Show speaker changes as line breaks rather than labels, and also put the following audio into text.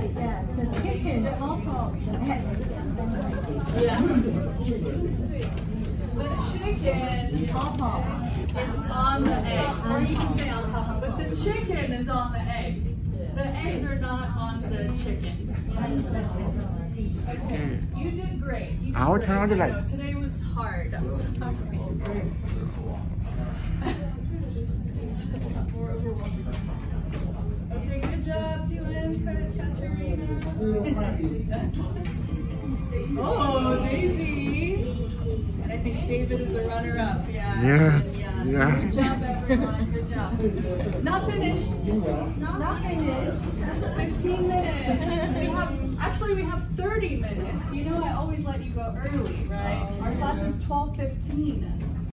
Yeah, the chicken, pop-pop.
Yeah. The chicken pop-pop is on the eggs, or you can say on top, but the chicken is on the eggs. The eggs are not on the chicken. Okay. You did great. You did
I'll
great.
turn on the lights.
Today was hard. I'm sorry. Okay, good job, Katerina. Oh, Daisy. And I think David is a runner-up. Yeah.
Yes. Yeah.
Good job, everyone. Good job. Not finished. Not finished. 15 minutes. We have 30 minutes. You know, I always let you go early, right? Our class is 12:15.